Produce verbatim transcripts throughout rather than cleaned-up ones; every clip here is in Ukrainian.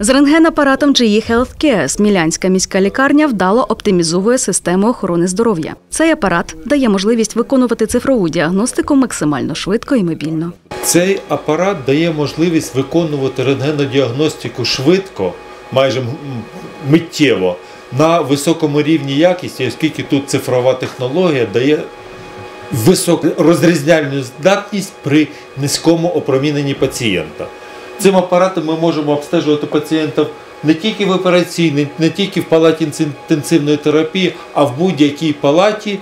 З рентген-апаратом джі і Healthcare Смілянська міська лікарня вдало оптимізує систему охорони здоров'я. Цей апарат дає можливість виконувати цифрову діагностику максимально швидко і мобільно. Цей апарат дає можливість виконувати рентгенодіагностику швидко, майже миттєво, на високому рівні якості, оскільки тут цифрова технологія дає високу розрізняльну здатність при низькому опроміненні пацієнта. Цим апаратом ми можемо обстежувати пацієнтів не тільки в операційній, не тільки в палаті інтенсивної терапії, а в будь-якій палаті,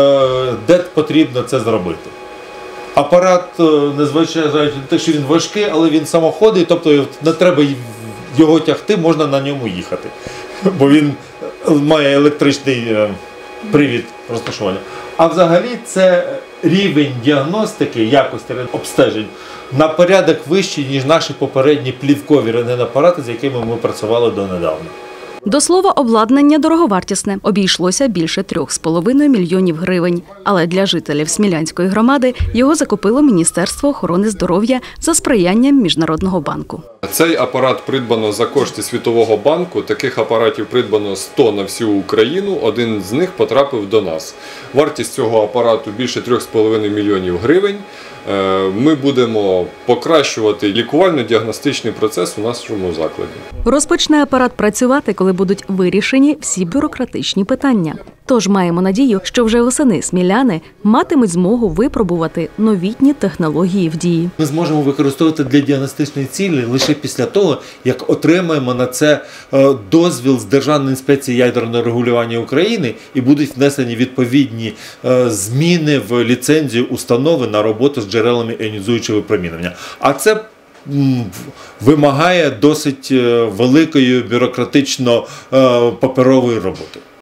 де потрібно це зробити. Апарат, незважаючи на те, що він важкий, але він самоходний, тобто не треба його тягти, можна на ньому їхати, бо він має електричний привід розташування. А взагалі це рівень діагностики, якості обстежень на порядок вищий, ніж наші попередні плівкові рентгенапарати, з якими ми працювали донедавна. До слова, обладнання дороговартісне. Обійшлося більше трьох з половиною мільйонів гривень. Але для жителів Смілянської громади його закупило Міністерство охорони здоров'я за сприянням Міжнародного банку. Цей апарат придбано за кошти Світового банку. Таких апаратів придбано сто на всю Україну. Один з них потрапив до нас. Вартість цього апарату більше трьох з половиною мільйонів гривень. Ми будемо покращувати лікувально-діагностичний процес у нашому закладі. Розпочне апарат працювати, коли будуть вирішені всі бюрократичні питання. Тож маємо надію, що вже восени сміляни матимуть змогу випробувати новітні технології в дії. Ми зможемо використовувати для діагностичної цілі лише після того, як отримаємо на це дозвіл з Державної інспекції ядерного регулювання України і будуть внесені відповідні зміни в ліцензію установи на роботу з джерелами іонізуючого випромінювання. А це вимагає досить великої бюрократично-паперової роботи.